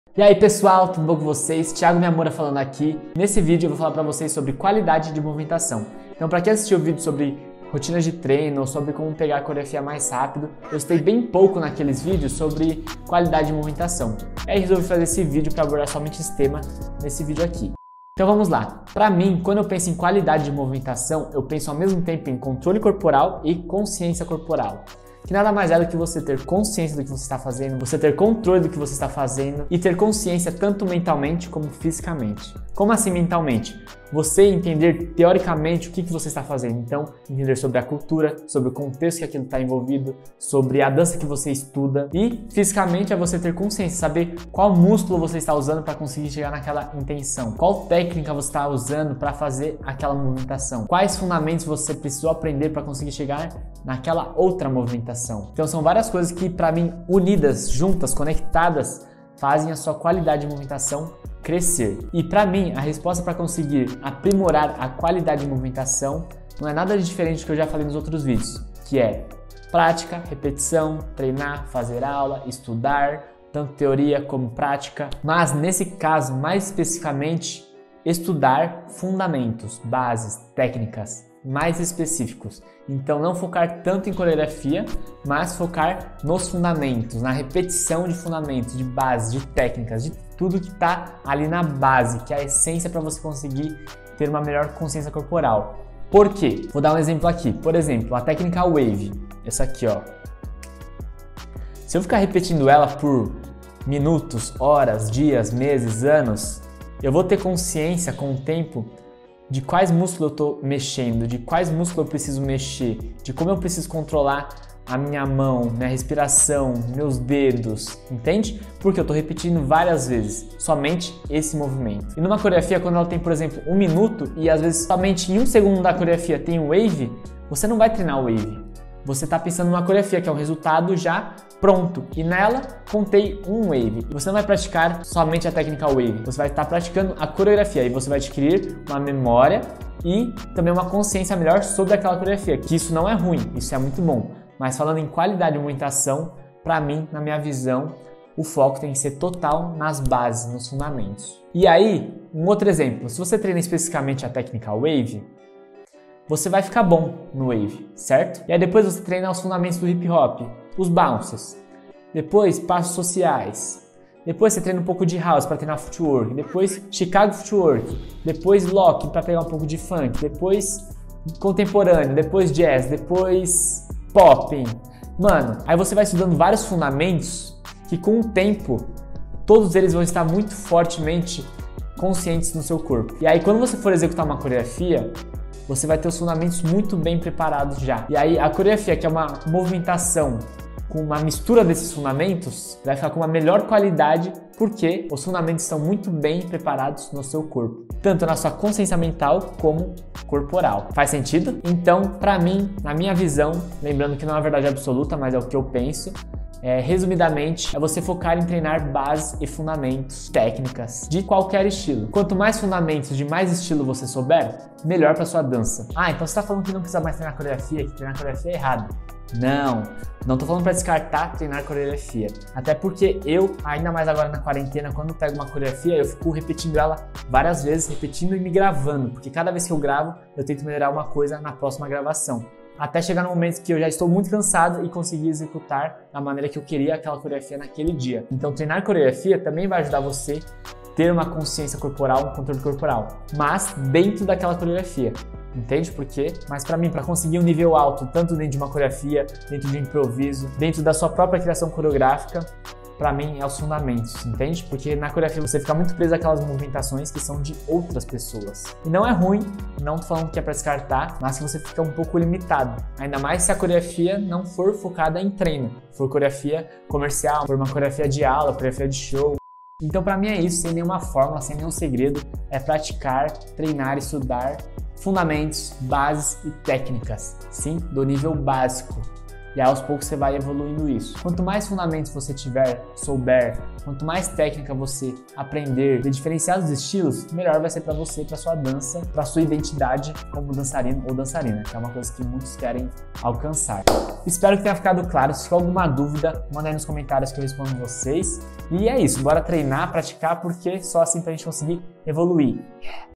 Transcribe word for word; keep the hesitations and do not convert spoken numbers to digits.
E aí pessoal, tudo bom com vocês? Thiago Miyamura falando aqui. Nesse vídeo eu vou falar para vocês sobre qualidade de movimentação. Então para quem assistiu o vídeo sobre rotinas de treino ou sobre como pegar a coreografia mais rápido, eu citei bem pouco naqueles vídeos sobre qualidade de movimentação. Aí resolvi fazer esse vídeo para abordar somente esse tema nesse vídeo aqui. Então vamos lá. Para mim, quando eu penso em qualidade de movimentação, eu penso ao mesmo tempo em controle corporal e consciência corporal. Que nada mais é do que você ter consciência do que você está fazendo, você ter controle do que você está fazendo e ter consciência tanto mentalmente como fisicamente. Como assim mentalmente? Você entender teoricamente o que, que você está fazendo. Então, entender sobre a cultura, sobre o contexto que aquilo está envolvido, sobre a dança que você estuda. E fisicamente é você ter consciência, saber qual músculo você está usando para conseguir chegar naquela intenção. Qual técnica você está usando para fazer aquela movimentação. Quais fundamentos você precisou aprender para conseguir chegar naquela outra movimentação. Então são várias coisas que para mim unidas, juntas, conectadas, fazem a sua qualidade de movimentação crescer. E para mim, a resposta para conseguir aprimorar a qualidade de movimentação não é nada de diferente do que eu já falei nos outros vídeos, que é prática, repetição, treinar, fazer aula, estudar, tanto teoria como prática, mas nesse caso, mais especificamente, estudar fundamentos, bases, técnicas mais específicos. Então não focar tanto em coreografia, mas focar nos fundamentos, na repetição de fundamentos, de bases, de técnicas, de tudo que está ali na base, que é a essência para você conseguir ter uma melhor consciência corporal. Por quê? Vou dar um exemplo aqui. Por exemplo, a técnica Wave, essa aqui, ó. Se eu ficar repetindo ela por minutos, horas, dias, meses, anos, eu vou ter consciência com o tempo de quais músculos eu estou mexendo, de quais músculos eu preciso mexer, de como eu preciso controlar a minha mão, minha respiração, meus dedos, entende? Porque eu estou repetindo várias vezes somente esse movimento. E numa coreografia, quando ela tem, por exemplo, um minuto e às vezes somente em um segundo da coreografia tem um wave, você não vai treinar o wave. Você está pensando numa coreografia que é um resultado já pronto e nela contei um wave. Você não vai praticar somente a técnica wave, você vai estar praticando a coreografia e você vai adquirir uma memória e também uma consciência melhor sobre aquela coreografia, que isso não é ruim, isso é muito bom. Mas falando em qualidade de movimentação, para mim, na minha visão, o foco tem que ser total nas bases, nos fundamentos. E aí, um outro exemplo, se você treina especificamente a técnica wave, você vai ficar bom no wave, certo? E aí depois você treina os fundamentos do hip hop, os bounces, depois passos sociais, depois você treina um pouco de house para treinar footwork, depois Chicago footwork, depois lock para pegar um pouco de funk, depois contemporâneo, depois jazz, depois pop. Mano, aí você vai estudando vários fundamentos que com o tempo todos eles vão estar muito fortemente conscientes no seu corpo. E aí quando você for executar uma coreografia, você vai ter os fundamentos muito bem preparados já. E aí a coreografia, que é uma movimentação com uma mistura desses fundamentos, vai ficar com uma melhor qualidade porque os fundamentos estão muito bem preparados no seu corpo. Tanto na sua consciência mental como corporal. Faz sentido? Então, para mim, na minha visão, lembrando que não é uma verdade absoluta, mas é o que eu penso, É, resumidamente, é você focar em treinar bases e fundamentos, técnicas de qualquer estilo. Quanto mais fundamentos de mais estilo você souber, melhor para sua dança. Ah, então você está falando que não precisa mais treinar coreografia, que treinar coreografia é errado. Não, não tô falando para descartar treinar coreografia. Até porque eu, ainda mais agora na quarentena, quando eu pego uma coreografia, eu fico repetindo ela várias vezes, repetindo e me gravando. Porque cada vez que eu gravo, eu tento melhorar uma coisa na próxima gravação. Até chegar no momento que eu já estou muito cansado e conseguir executar da maneira que eu queria aquela coreografia naquele dia. Então treinar coreografia também vai ajudar você a ter uma consciência corporal, um controle corporal, mas dentro daquela coreografia. Entende por quê? Mas para mim, para conseguir um nível alto, tanto dentro de uma coreografia, dentro de um improviso, dentro da sua própria criação coreográfica, para mim é os fundamentos, entende? Porque na coreografia você fica muito preso àquelas movimentações que são de outras pessoas. E não é ruim, não tô falando que é para descartar, mas que você fica um pouco limitado. Ainda mais se a coreografia não for focada em treino, for coreografia comercial, for uma coreografia de aula, coreografia de show. Então para mim é isso, sem nenhuma fórmula, sem nenhum segredo, é praticar, treinar, estudar fundamentos, bases e técnicas, sim, do nível básico. E aí, aos poucos você vai evoluindo isso. Quanto mais fundamentos você tiver, souber, quanto mais técnica você aprender de diferenciar os estilos, melhor vai ser para você, para sua dança, para sua identidade como dançarino ou dançarina, que é uma coisa que muitos querem alcançar. Espero que tenha ficado claro. Se ficou alguma dúvida, manda aí nos comentários que eu respondo vocês. E é isso, bora treinar, praticar, porque só assim pra gente conseguir evoluir.